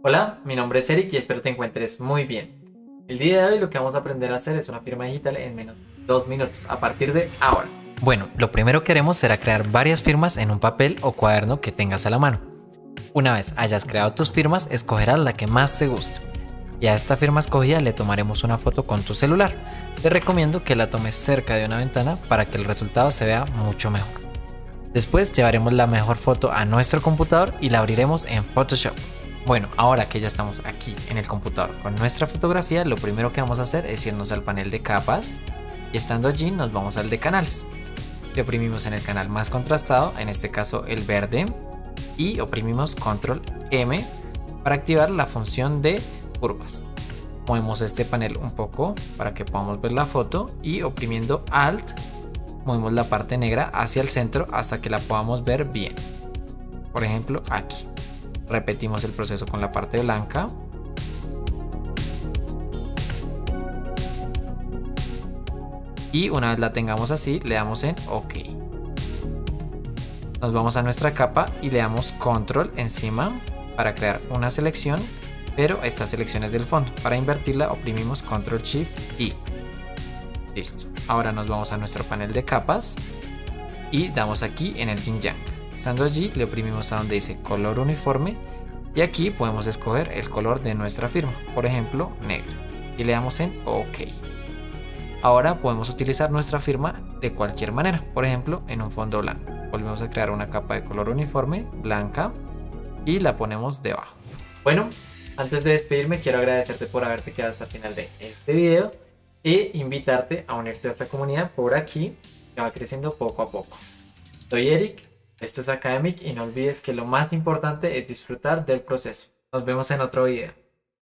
Hola, mi nombre es Eric y espero te encuentres muy bien. El día de hoy lo que vamos a aprender a hacer es una firma digital en menos de 2 minutos a partir de ahora. Bueno, lo primero que haremos será crear varias firmas en un papel o cuaderno que tengas a la mano. Una vez hayas creado tus firmas, escogerás la que más te guste. Y a esta firma escogida le tomaremos una foto con tu celular. Te recomiendo que la tomes cerca de una ventana para que el resultado se vea mucho mejor. Después llevaremos la mejor foto a nuestro computador y la abriremos en Photoshop. Bueno, ahora que ya estamos aquí en el computador con nuestra fotografía, lo primero que vamos a hacer es irnos al panel de capas y estando allí nos vamos al de canales. Le oprimimos en el canal más contrastado, en este caso el verde, y oprimimos Control M para activar la función de curvas. Movemos este panel un poco para que podamos ver la foto y oprimiendo Alt movemos la parte negra hacia el centro hasta que la podamos ver bien. Por ejemplo, aquí. Repetimos el proceso con la parte blanca. Y una vez la tengamos así, le damos en OK. Nos vamos a nuestra capa y le damos Control encima para crear una selección, pero esta selección es del fondo. Para invertirla oprimimos Control Shift I. Listo. Ahora nos vamos a nuestro panel de capas y damos aquí en el Yin Yang. Estando allí le oprimimos a donde dice color uniforme y aquí podemos escoger el color de nuestra firma, por ejemplo negro, y le damos en OK. Ahora podemos utilizar nuestra firma de cualquier manera, por ejemplo en un fondo blanco. Volvemos a crear una capa de color uniforme blanca y la ponemos debajo. Bueno, antes de despedirme quiero agradecerte por haberte quedado hasta el final de este video e invitarte a unirte a esta comunidad por aquí que va creciendo poco a poco. Soy Eric, esto es Academic y no olvides que lo más importante es disfrutar del proceso. Nos vemos en otro video.